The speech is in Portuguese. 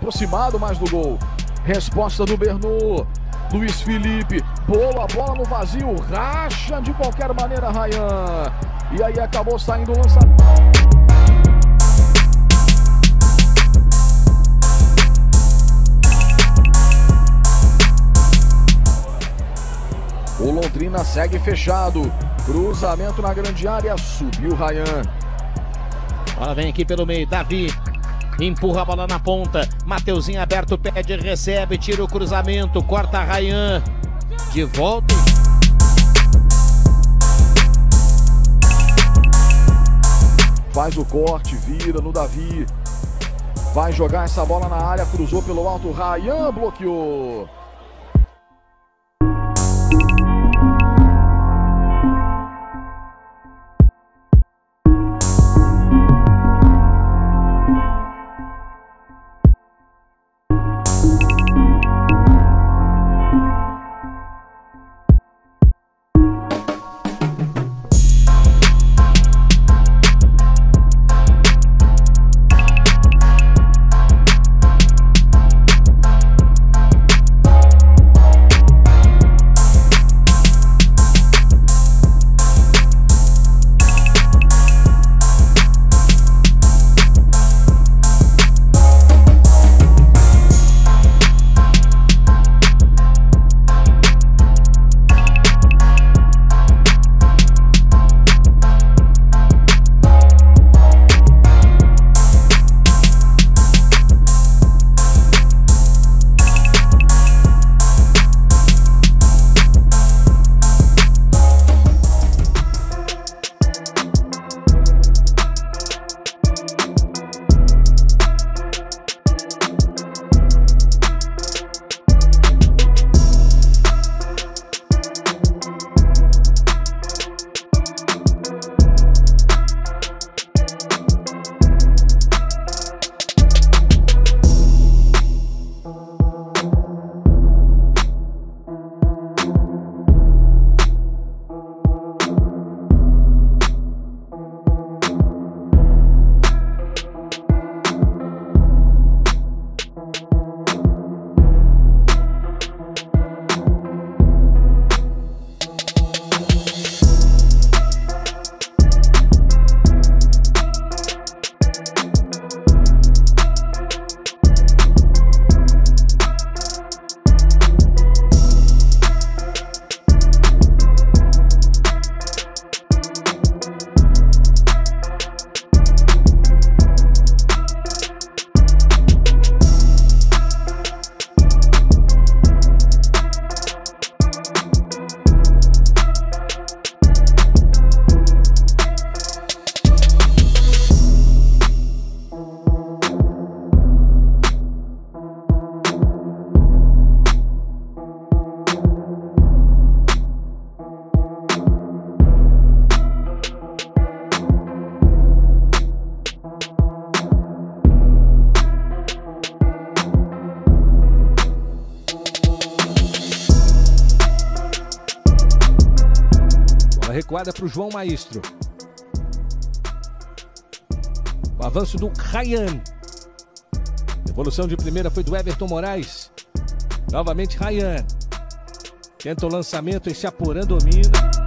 aproximado mais do gol. Resposta do Bernou. Luiz Felipe, boa bola no vazio, racha de qualquer maneira Ryan. E aí acabou saindo o lançamento. O Londrina segue fechado. Cruzamento na grande área, subiu Ryan. Bola vem aqui pelo meio, Davi. Empurra a bola na ponta. Mateuzinho aberto, pede, recebe, tira o cruzamento, corta Ryan. De volta. Faz o corte, vira no Davi. Vai jogar essa bola na área, cruzou pelo alto, Ryan bloqueou. Recuada para o João Maestro. O avanço do Ryan. Evolução de primeira foi do Everton Moraes. Novamente Ryan. Tenta o lançamento, esse Aporã domina.